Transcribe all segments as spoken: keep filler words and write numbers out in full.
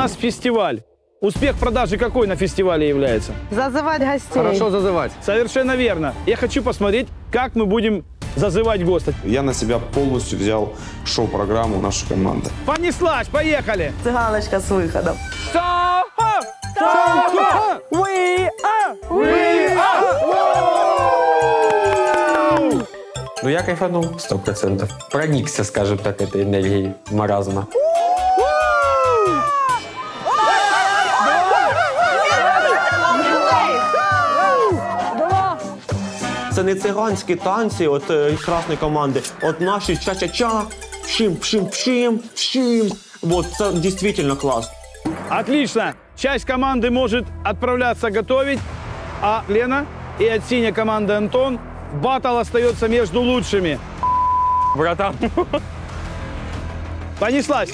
нас фестиваль. Успех продажи какой на фестивале является? Зазывать гостей. Хорошо зазывать. Совершенно верно. Я хочу посмотреть, как мы будем зазывать гостя. Я на себя полностью взял шоу-программу нашей команды. Понеслась, поехали! Цыганочка с выходом. Сохо! Сохо! We are! We are! Ну, я кайфанул сто процентов. Проникся, скажем так, этой энергией маразма. Це не циганські танці от е, красної команди, от наші ча-ча-ча, пшим, пшим, пшим, пшим. Вот, це дійсно клас. Отлично. Часть команды может отправляться готовить, а Лена и от синей команды Антон баттл остается между лучшими. Братан. Понеслась.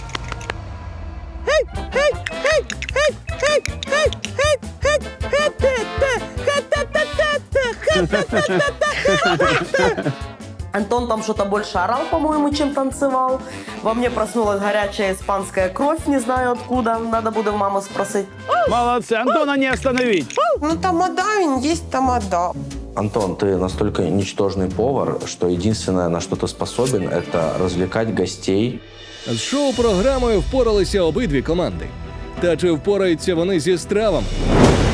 Антон там что-то больше орал, по-моему, чем танцевал. Во мне проснулась горячая испанская кровь, не знаю откуда. Надо будет маму спросить. Молодцы. Антона не остановить. Ну, тамада, он есть тамада. Антон, ты настолько ничтожный повар, что единственное, на что ты способен, это развлекать гостей. З шоу-програмою впоралися обидві команди. Та чи впораються вони зі стравами?